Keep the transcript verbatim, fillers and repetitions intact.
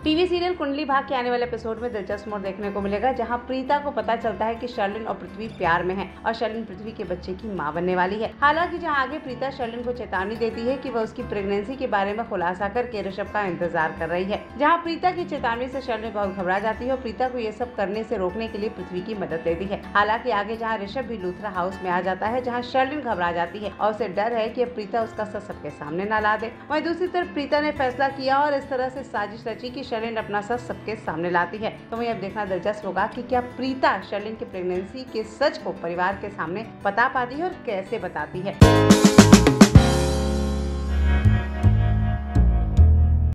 TV serial Kundali Bhagya के आने वाले एपिसोड में दिलचस्प मोड़ देखने को मिलेगा, जहां प्रीता को पता चलता है कि शर्लिन और पृथ्वी प्यार में हैं और शर्लिन पृथ्वी के बच्चे की मां बनने वाली है। हालांकि जहां आगे प्रीता शर्लिन को चेतावनी देती है कि वह उसकी प्रेगनेंसी के बारे में खुलासा करके ऋषभ का इंतजार कर रही है। जहां प्रीता की चेतावनी से शर्लिन बहुत घबरा जाती है और प्रीता को ये सब करने से रोकने के लिए पृथ्वी की मदद लेती है। हालांकि आगे जहाँ ऋषभ भी लूथरा हाउस में आ जाता है, जहाँ शर्लिन घबरा जाती है और उसे डर है कि प्रीता उसका सच सबके सामने न ला दे। वहीं दूसरी तरफ प्रीता ने फैसला किया और इस तरह से साजिश रची कि शर्लिन अपना सच सबके सामने लाती है। तो वहीं अब देखना दिलचस्प होगा कि क्या प्रीता शर्लिन की प्रेगनेंसी के सच को परिवार के सामने बता पाती है और कैसे बताती है।